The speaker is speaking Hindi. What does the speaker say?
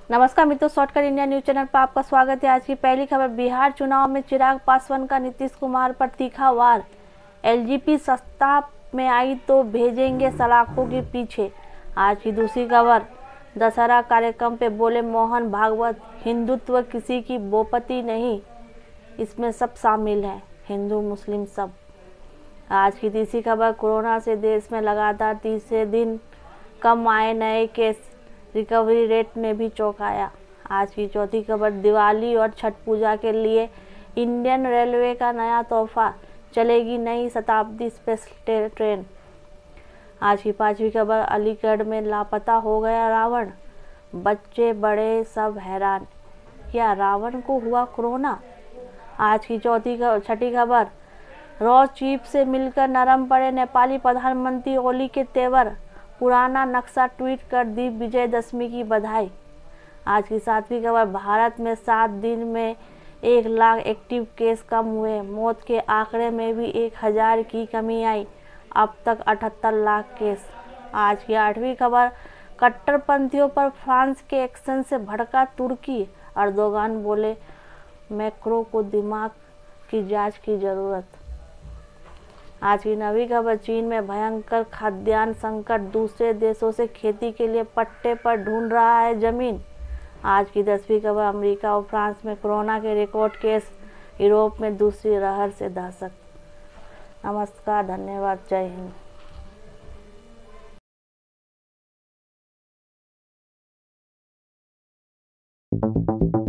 नमस्कार मित्रों, शॉर्टकट इंडिया न्यूज चैनल पर आपका स्वागत है। आज की पहली खबर, बिहार चुनाव में चिराग पासवान का नीतीश कुमार पर तीखा वार। एलजेपी सत्ता में आई तो भेजेंगे सलाखों के पीछे। आज की दूसरी खबर, दशहरा कार्यक्रम पे बोले मोहन भागवत, हिंदुत्व किसी की बोपती नहीं, इसमें सब शामिल है, हिंदू मुस्लिम सब। आज की तीसरी खबर, कोरोना से देश में लगातार तीसरे दिन कम आए नए केस, रिकवरी रेट में भी चौंकाया। आज की चौथी खबर, दिवाली और छठ पूजा के लिए इंडियन रेलवे का नया तोहफा, चलेगी नई शताब्दी स्पेशल ट्रेन। आज की पांचवी खबर, अलीगढ़ में लापता हो गया रावण, बच्चे बड़े सब हैरान, क्या रावण को हुआ कोरोना। आज की छठी खबर, रॉ चीफ से मिलकर नरम पड़े नेपाली प्रधानमंत्री ओली के तेवर, पुराना नक्शा ट्वीट कर दी विजयदशमी की बधाई। आज की सातवीं खबर, भारत में 7 दिन में 1 लाख एक्टिव केस कम हुए, मौत के आंकड़े में भी 1000 की कमी आई, अब तक 78 लाख केस। आज की आठवीं खबर, कट्टरपंथियों पर फ्रांस के एक्शन से भड़का तुर्की, अर्दोगान बोले मैक्रो को दिमाग की जांच की जरूरत। आज की नवीं खबर, चीन में भयंकर खाद्यान्न संकट, दूसरे देशों से खेती के लिए पट्टे पर ढूंढ रहा है जमीन। आज की 10वीं खबर, अमेरिका और फ्रांस में कोरोना के रिकॉर्ड केस, यूरोप में दूसरी लहर से दहशत। नमस्कार, धन्यवाद, जय हिंद।